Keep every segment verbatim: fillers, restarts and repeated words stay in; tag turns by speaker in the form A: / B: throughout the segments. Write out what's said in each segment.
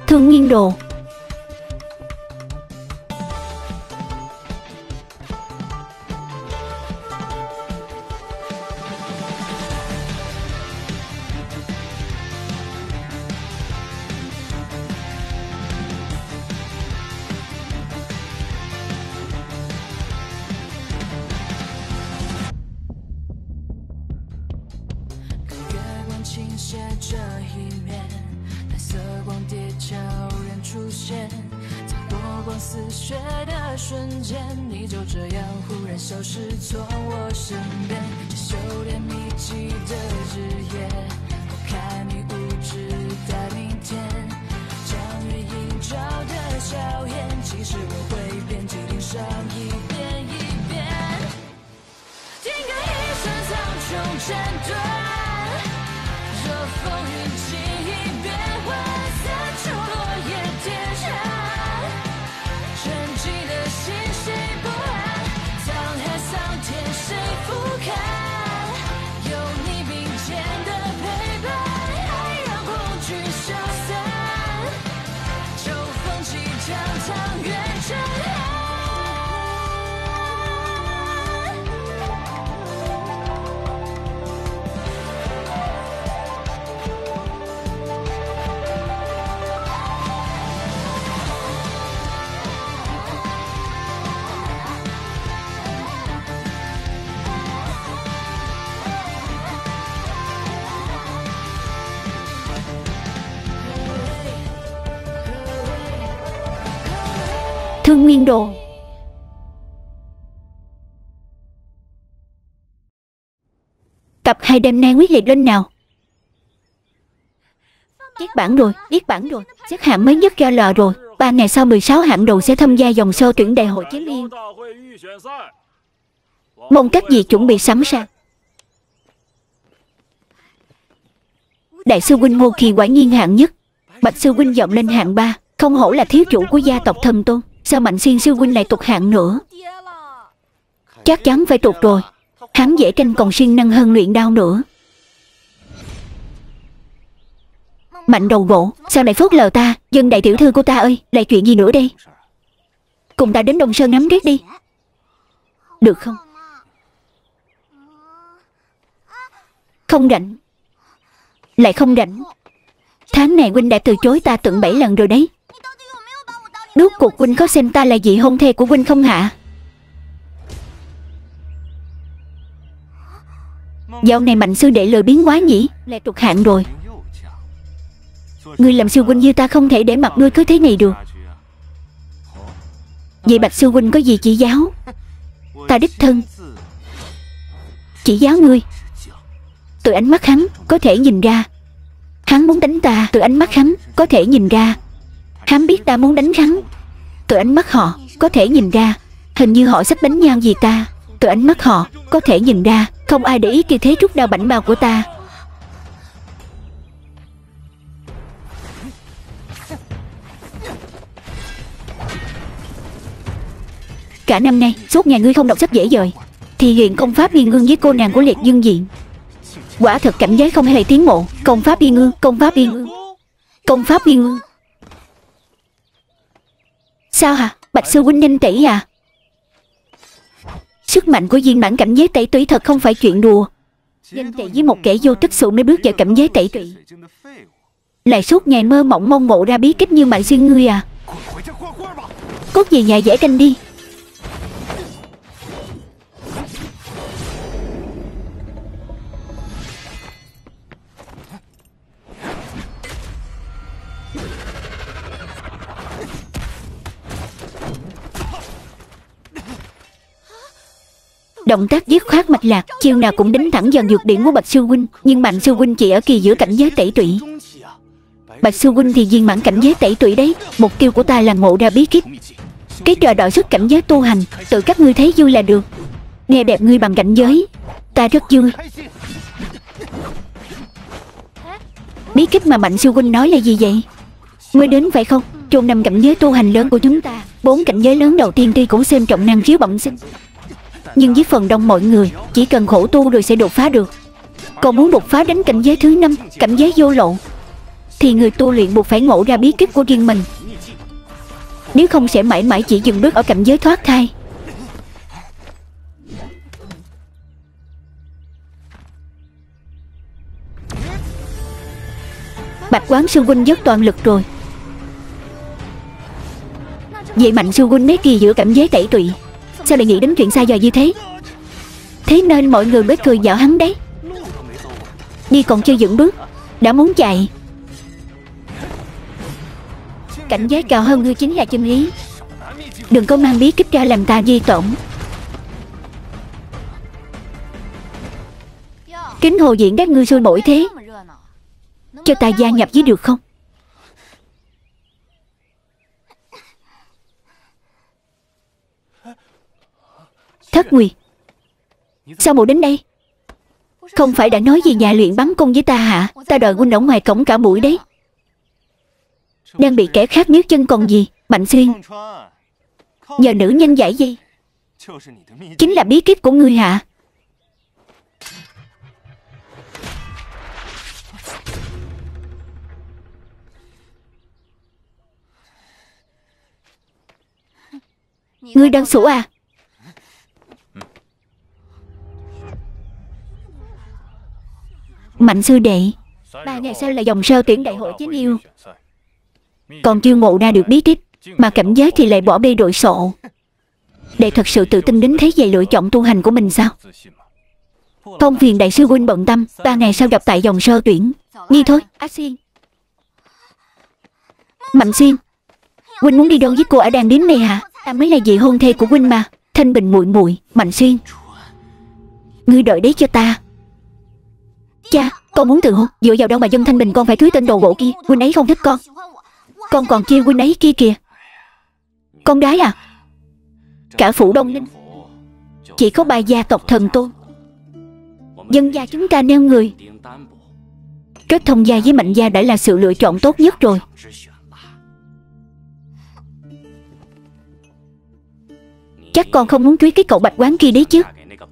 A: Thương Nghiên Đồ. Thương Nghiên Đồ. Tập hai đêm nay quyết liệt lên nào. Viết bản rồi, viết bản rồi. Xếp hạng mới nhất ra lò rồi. Ba ngày sau mười sáu hạng đầu sẽ tham gia vòng sơ tuyển đại hội chiến liên. Mong các vị chuẩn bị sẵn sàng. Đại sư huynh Ngô Kỳ quả nhiên hạng nhất. Bạch sư huynh vọng lên hạng ba. Không hổ là thiếu chủ của gia tộc Thần Tôn. Sao Mạnh Xuyên sư huynh lại tụt hạng nữa? Chắc chắn phải tụt rồi. Hắn dễ tranh còn siêng năng hơn luyện đao nữa. Mạnh đầu gỗ, sao lại phớt lờ ta? Dân đại tiểu thư của ta ơi, lại chuyện gì nữa đây? Cùng ta đến Đông Sơn ngắm riết đi. Được không? Không rảnh. Lại không rảnh. Tháng này huynh đã từ chối ta tận bảy lần rồi đấy. Rốt cuộc huynh có xem ta là vị hôn thê của huynh không hả? Dạo này Mạnh sư đệ lười biếng quá nhỉ? Lại tụt hạng rồi. Ngươi làm sư huynh như ta không thể để mặt ngươi cứ thế này được. Vậy Bạch sư huynh có gì chỉ giáo? Ta đích thân chỉ giáo ngươi. Từ ánh mắt hắn có thể nhìn ra hắn muốn đánh ta. Từ ánh mắt hắn có thể nhìn ra hắn biết ta muốn đánh hắn. Từ ánh mắt họ có thể nhìn ra hình như họ sắp đánh nhau vì ta. Từ ánh mắt họ có thể nhìn ra không ai để ý kỳ thế rút đao bảnh bao của ta. Cả năm nay suốt ngày ngươi không đọc sách dễ dời, thì hiện công pháp Biên Ngưng với cô nàng của Liệt Dương Diện. Quả thật cảnh giới không hề tiến bộ. Công pháp Biên Ngưng, công pháp Biên Ngưng, công pháp Biên Ngưng. Sao hả? Bạch sư huynh nhanh tẩy à? Sức mạnh của viên mãn cảnh giới tẩy tủy thật không phải chuyện đùa. Danh tị với một kẻ vô tích sự mới bước vào cảnh giới tẩy tủy, lại suốt ngày mơ mộng mong mộ ra bí kíp như Mạnh Xuyên ngươi à? Cốt về nhà vẽ tranh đi. Động tác dứt khoát mạch lạc, chiêu nào cũng đánh thẳng vào nhược điểm của Bạch sư huynh. Nhưng Mạnh sư huynh chỉ ở kỳ giữa cảnh giới tẩy tủy, Bạch sư huynh thì viên mãn cảnh giới tẩy tủy đấy. Mục tiêu của ta là ngộ ra bí kíp. Cái trò đọ sức cảnh giới tu hành, tự các ngươi thấy vui là được. Nghe đẹp ngươi bằng cảnh giới, ta rất vui. Bí kíp mà Mạnh sư huynh nói là gì vậy? Mới đến phải không? Trong năm cảnh giới tu hành lớn của chúng ta, bốn cảnh giới lớn đầu tiên tuy cũng xem trọng năng khiếu bẩm sinh, nhưng với phần đông mọi người chỉ cần khổ tu rồi sẽ đột phá được. Còn muốn đột phá đến cảnh giới thứ năm, cảnh giới vô lộ, thì người tu luyện buộc phải ngộ ra bí kíp của riêng mình. Nếu không sẽ mãi mãi chỉ dừng bước ở cảnh giới thoát thai. Bạch Quán sư huynh dốc toàn lực rồi. Vậy Mạnh sư huynh mấy kỳ giữa cảnh giới tẩy tụy, sao lại nghĩ đến chuyện xa vời như thế? Thế nên mọi người mới cười nhạo hắn đấy. Đi còn chưa dựng bước đã muốn chạy. Cảnh giới cao hơn ngươi chính là chân lý. Đừng có mang bí kíp ra làm ta di tổn. Kính hồ diện các ngươi sôi nổi thế, cho ta gia nhập với được không? Thất Nguyệt, sao muội đến đây? Không phải đã nói gì nhà luyện bắn cung với ta hả? Ta đợi huynh ở ngoài cổng cả buổi đấy. Đang bị kẻ khác níu chân còn gì? Mạnh Xuyên, nhờ nữ nhân giải gì? Chính là bí kíp của ngươi hả? Ngươi đang sủa à? Mạnh sư đệ, ba ngày sau là dòng sơ tuyển đại hội chính yêu, còn chưa ngộ ra được bí kíp mà cảnh giới thì lại bỏ bê đội sộ. Đệ thật sự tự tin đến thế về lựa chọn tu hành của mình sao? Không phiền đại sư huynh bận tâm, ba ngày sau gặp tại dòng sơ tuyển. Đi thôi. Á Xuyên, Mạnh Xuyên, huynh muốn đi đâu với cô ở đàn điếm này hả? Ta mới là vị hôn thê của huynh mà. Thanh Bình muội muội. Mạnh Xuyên, ngươi đợi đấy cho ta. Cha, con muốn từ hôn. Dựa vào đâu mà dân Thanh Bình con phải cưới tên đồ gỗ kia? Huynh ấy không thích con. Con còn chiêu huynh ấy kia kìa. Con gái à? Cả phủ Đông Ninh chỉ có ba gia tộc thần tôn. Dân gia chúng ta neo người. Kết thông gia với Mạnh gia đã là sự lựa chọn tốt nhất rồi. Chắc con không muốn cưới cái cậu Bạch Quán kia đấy chứ?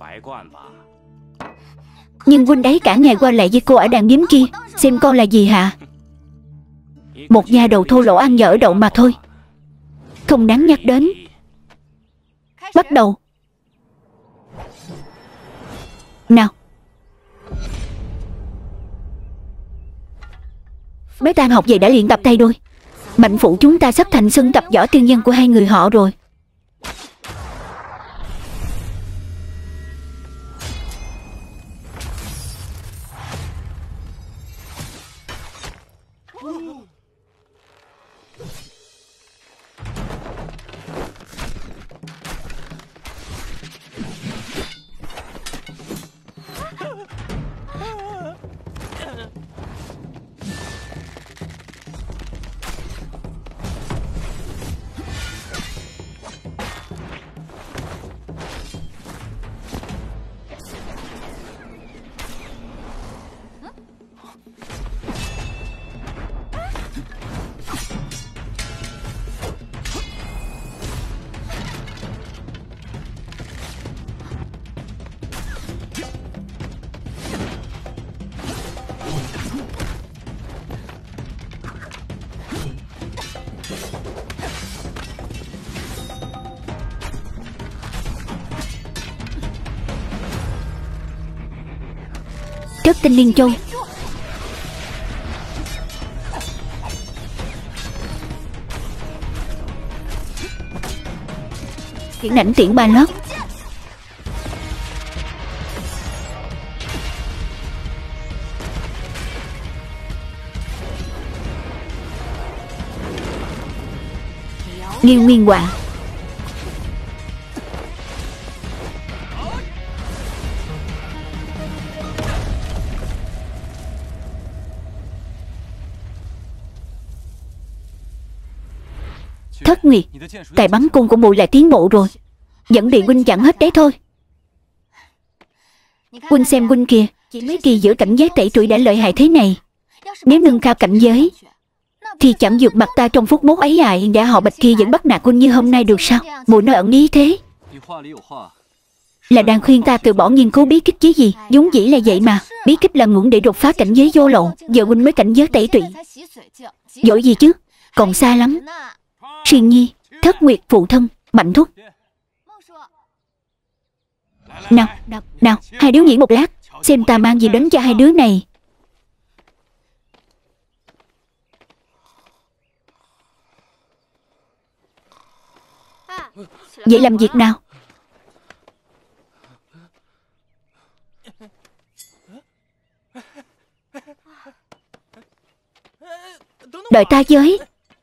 A: Nhưng huynh ấy cả ngày qua lại với cô ở đàn điếm kia, xem con là gì hả? Một nhà đầu thô lỗ ăn nhỡ đậu mà thôi, không đáng nhắc đến. Bắt đầu. Nào. Bé tan học về đã luyện tập tay đôi. Mạnh phụ chúng ta sắp thành sân tập võ tiên nhân của hai người họ rồi. Chất tinh liên châu. Tiễn ảnh tiễn ba lớp. Nghiêu nguyên họa. Thất Nguyệt, tài bắn cung của muội lại tiến bộ rồi. Dẫn điện huynh chẳng hết đấy thôi. Huynh xem huynh kìa, chỉ mấy kỳ giữa cảnh giới tẩy tuổi đã lợi hại thế này. Nếu nâng cao cảnh giới thì chẳng vượt mặt ta trong phút mốt ấy à. Đã họ Bạch kia vẫn bắt nạt huynh như hôm nay được sao? Muội nói ẩn ý thế là đang khuyên ta từ bỏ nghiên cứu bí kíp chứ gì? Vốn dĩ là vậy mà. Bí kíp là ngưỡng để đột phá cảnh giới vô lộ. Giờ huynh mới cảnh giới tẩy tụy, Giỏi gì chứ, còn xa lắm. Xuyên Nhi, Thất Nguyệt phụ thân, Mạnh Thúc. Nào, nào, nào, hai đứa diễn một lát, xem ta mang gì đến cho hai đứa này. Vậy làm việc nào? Đợi ta với.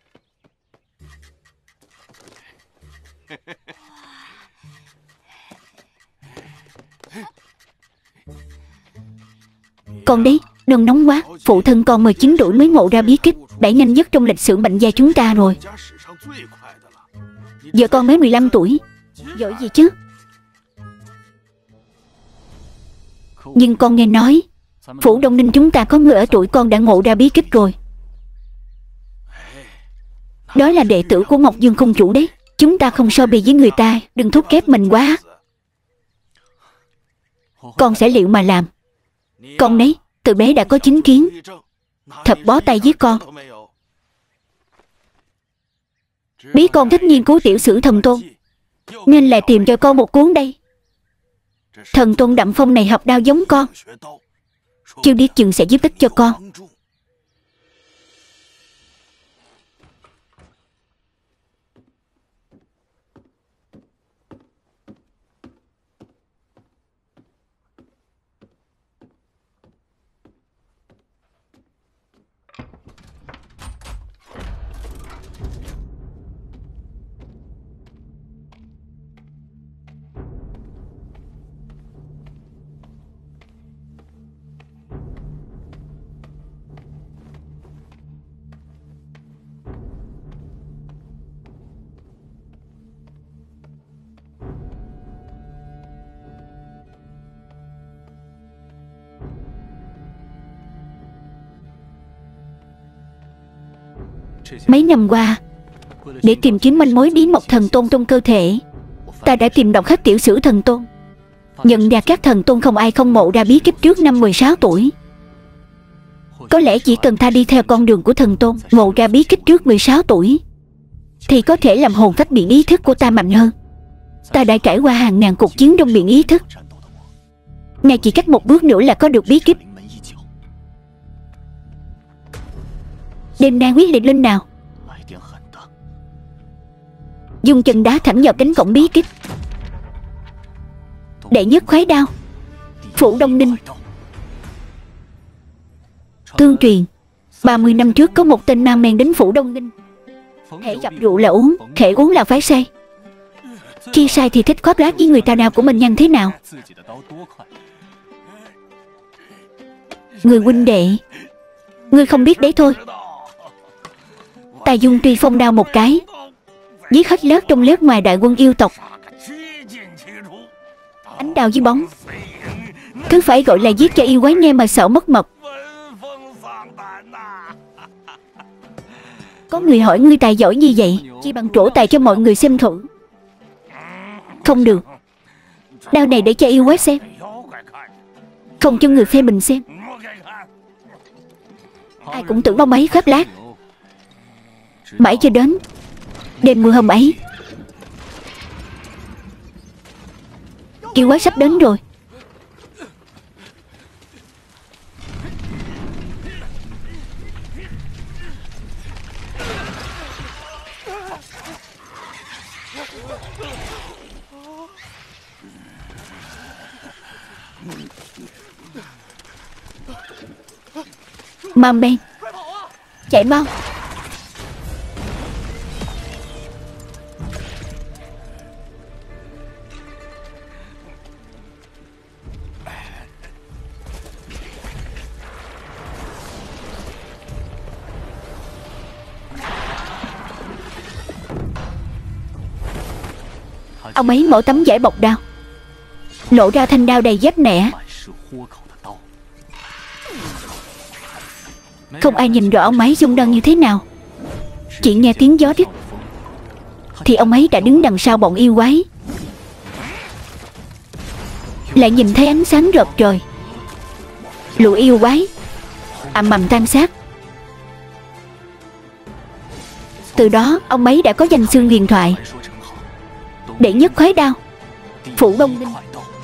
A: Con đấy, đừng nóng quá. Phụ thân con mười chín tuổi mới ngộ ra bí kíp, đã nhanh nhất trong lịch sử Mạnh gia chúng ta rồi. Giờ con mới mười lăm tuổi. Giỏi gì chứ. Nhưng con nghe nói Phủ Đông Ninh chúng ta có người ở tuổi con đã ngộ ra bí kíp rồi. Đó là đệ tử của Ngọc Dương Công Chủ đấy. Chúng ta không so bì với người ta, đừng thúc ép mình quá. Con sẽ liệu mà làm. Con đấy, từ bé đã có chính kiến, thật bó tay với con. Biết con thích nghiên cứu tiểu sử thần tôn, nên lại tìm cho con một cuốn đây. Thần tôn Đậm Phong này học đao giống con, chưa biết chừng sẽ giúp ích cho con. Mấy năm qua, để tìm kiếm manh mối bí mật thần tôn trong cơ thể, ta đã tìm đọc khắp tiểu sử thần tôn, nhận ra các thần tôn không ai không ngộ ra bí kíp trước năm mười sáu tuổi. Có lẽ chỉ cần ta đi theo con đường của thần tôn, ngộ ra bí kíp trước mười sáu tuổi, thì có thể làm hồn phách biển ý thức của ta mạnh hơn. Ta đã trải qua hàng ngàn cuộc chiến trong biển ý thức, nay chỉ cách một bước nữa là có được bí kíp. Đêm nay quyết định lên nào. Dùng chân đá thẳng vào cánh cổng bí kíp. Đệ nhất khoái đao, Phủ Đông Ninh. Tương truyền, ba mươi năm trước có một tên mang men đến Phủ Đông Ninh. Hễ gặp rượu là uống, hễ uống là phải say. Khi say thì thích khoác lác với người ta nào của mình nhanh thế nào. Người huynh đệ, ngươi không biết đấy thôi. Ta dung truy phong đao một cái, giết hết lớp trong lớp ngoài đại quân yêu tộc. Ánh đao với bóng, cứ phải gọi là giết cho yêu quái nghe mà sợ mất mật. Có người hỏi ngươi tài giỏi như vậy, chỉ bằng trổ tài cho mọi người xem thử. Không được, đao này để cho yêu quái xem, không cho người phê bình xem. Ai cũng tưởng ông ấy khoác lác. Mãi cho đến đêm mưa hôm ấy, yêu quái sắp đến rồi. Mam Ben, chạy mau. Ông ấy mở tấm vải bọc đao, lộ ra thanh đao đầy vết nẻ. Không ai nhìn rõ ông ấy dung đân như thế nào, chỉ nghe tiếng gió rít thì ông ấy đã đứng đằng sau bọn yêu quái. Lại nhìn thấy ánh sáng rợp trời, lũ yêu quái ầm ầm tan xác. Từ đó ông ấy đã có danh xưng huyền thoại, đệ nhất khoái đao, Phủ Bông Binh.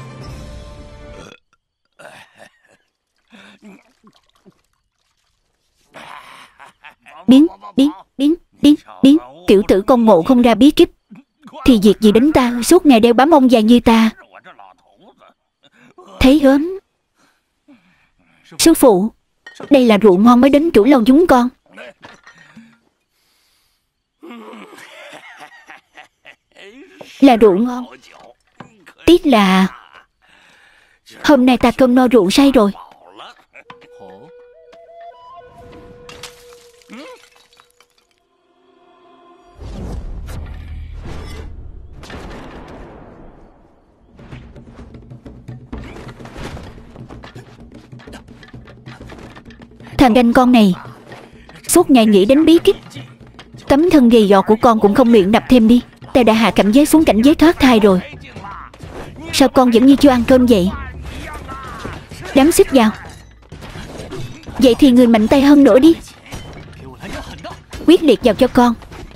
A: Biến, biến, biến, biến, biến. Tiểu tử con ngộ không ra bí kíp thì việc gì đến ta, suốt ngày đeo bám ông già như ta. Thấy gớm. Sư phụ, đây là rượu ngon mới đến chủ lâu chúng con. Là rượu ngon. Tiếc là hôm nay ta cơm no rượu say rồi. Thằng ganh con này suốt ngày nghĩ đến bí kíp. Tấm thân gầy gò của con cũng không luyện đập thêm đi. Ta đã hạ cảnh giới xuống cảnh giới thoát thai rồi. Sao con vẫn như chưa ăn cơm vậy? Đám xích vào. Vậy thì người mạnh tay hơn nữa đi. Quyết liệt vào cho con.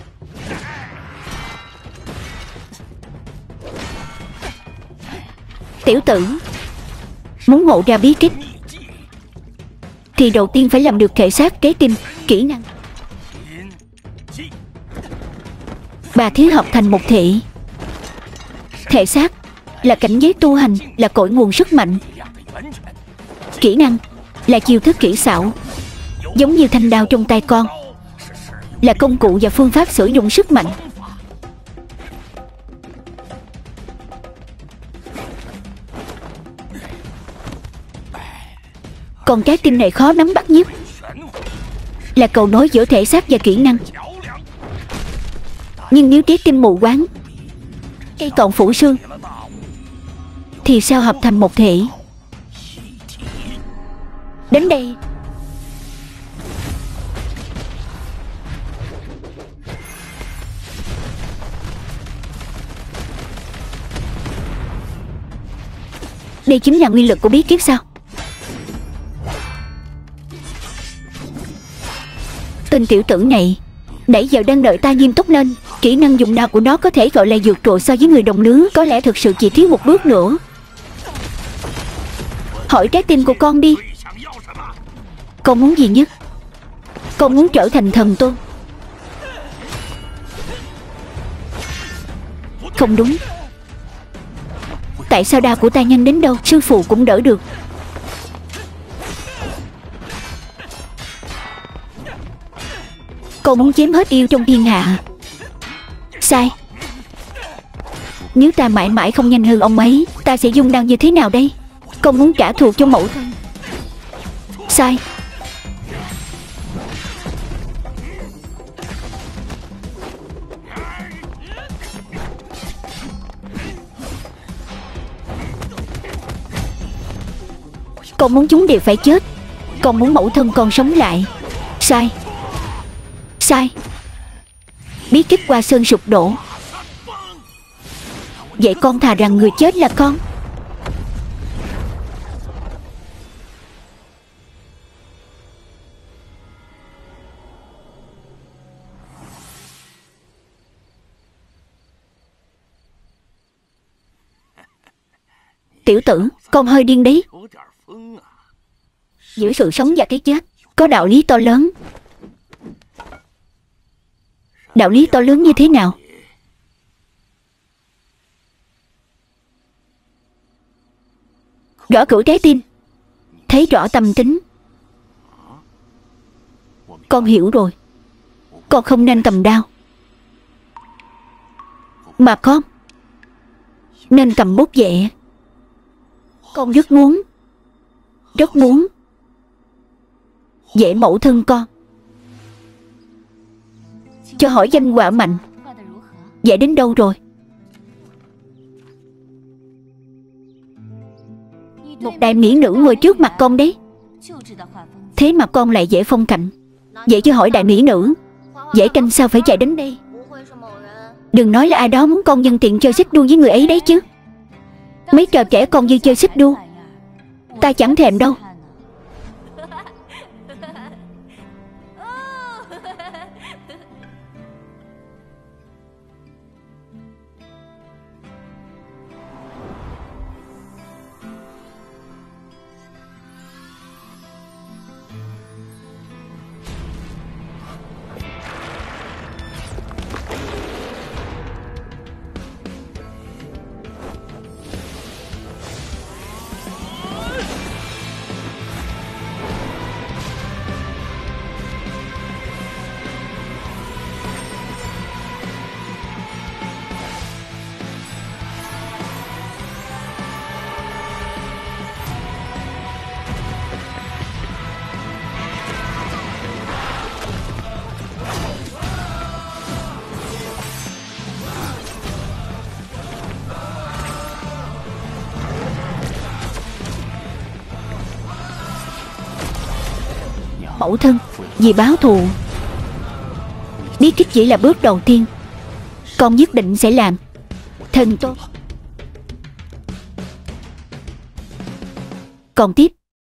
A: Tiểu tử, muốn ngộ ra bí kíp thì đầu tiên phải làm được thể xác kế tim. Kỹ năng bà thiết hợp thành một thể. Thể xác là cảnh giới tu hành, là cội nguồn sức mạnh. Kỹ năng là chiêu thức kỹ xảo, giống như thanh đao trong tay con, là công cụ và phương pháp sử dụng sức mạnh. Còn trái tim này khó nắm bắt nhất, là cầu nối giữa thể xác và kỹ năng. Nhưng nếu trái tim mù quáng, cây còn phủ xương, thì sao hợp thành một thể? Đến đây. Đây chính là nguyên lực của bí kíp sao? Tên tiểu tử này nãy giờ đang đợi ta nghiêm túc lên. Kỹ năng dùng nào của nó có thể gọi là vượt trội so với người đồng lứa. Có lẽ thực sự chỉ thiếu một bước nữa. Hỏi trái tim của con đi. Con muốn gì nhất? Con muốn trở thành thần tôn. Không đúng. Tại sao đao của ta nhanh đến đâu sư phụ cũng đỡ được? Con muốn chém hết yêu trong thiên hạ. Sai. Nếu ta mãi mãi không nhanh hơn ông ấy, ta sẽ dung đao như thế nào đây? Con muốn trả thù cho mẫu thân. Sai. Con muốn chúng đều phải chết. Con muốn mẫu thân con sống lại. Sai. Sai. Bí kíp qua sơn sụp đổ. Vậy con thà rằng người chết là con. Tiểu tử, con hơi điên đấy. Giữa sự sống và cái chết có đạo lý to lớn. Đạo lý to lớn như thế nào? Gõ cửa trái tim, thấy rõ tâm tính. Con hiểu rồi. Con không nên cầm đao, mà con nên cầm bút vẽ. Con rất muốn, rất muốn vẽ mẫu thân con. Cho hỏi danh họa mạnh vẽ đến đâu rồi? Một đại mỹ nữ ngồi trước mặt con đấy. Thế mà con lại vẽ phong cảnh. Vậy cho hỏi đại mỹ nữ vẽ tranh sao phải chạy đến đây? Đừng nói là ai đó muốn con nhân tiện chơi xích đu với người ấy đấy chứ. Mấy trò trẻ con như chơi xích đu ta chẳng thèm đâu. mẫu thân, vì báo thù. Bí kíp chỉ là bước đầu tiên. Con nhất định sẽ làm. Thần tốt. Còn tiếp.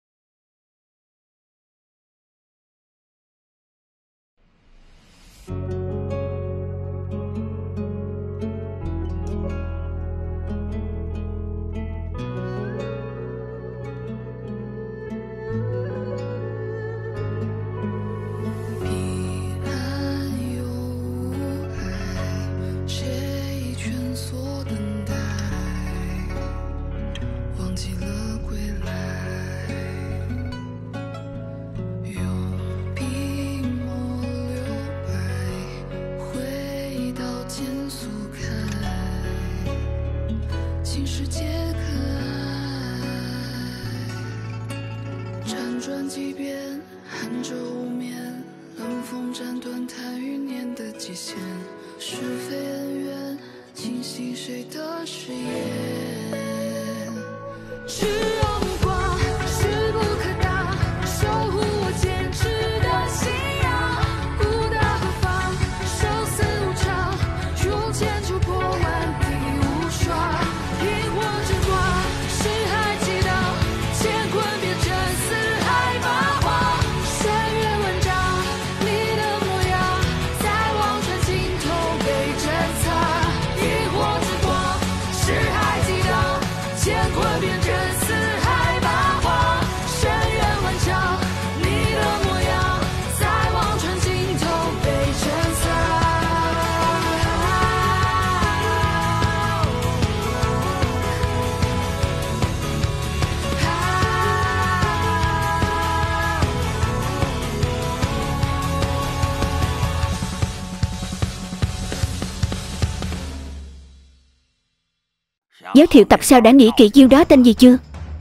A: Giới thiệu tập sau đã nghĩ kỹ chiêu đó tên gì chưa?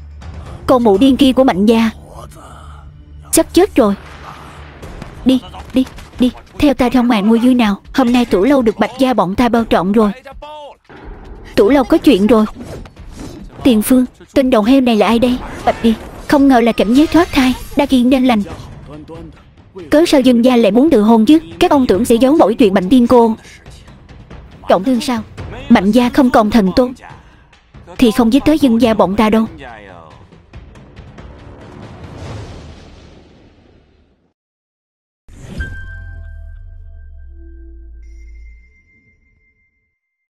A: Con mụ điên kia của Mạnh gia sắp chết rồi. Đi, đi, đi. Theo ta ra ngoài mua vui nào. Hôm nay Tủ Lâu được Bạch gia bọn ta bao trọn rồi. Tủ Lâu có chuyện rồi. Tiền Phương, tên đầu heo này là ai đây? Bạch đi. Không ngờ là cảnh giới thoát thai, đa kiên đen lành. Cớ sao dân gia lại muốn tự hôn chứ? Các ông tưởng sẽ giấu mỗi chuyện Mạnh tiên cô. Trọng thương sao? Mạnh gia không còn thần tôn thì không giết tới dân gia bọn ta đâu.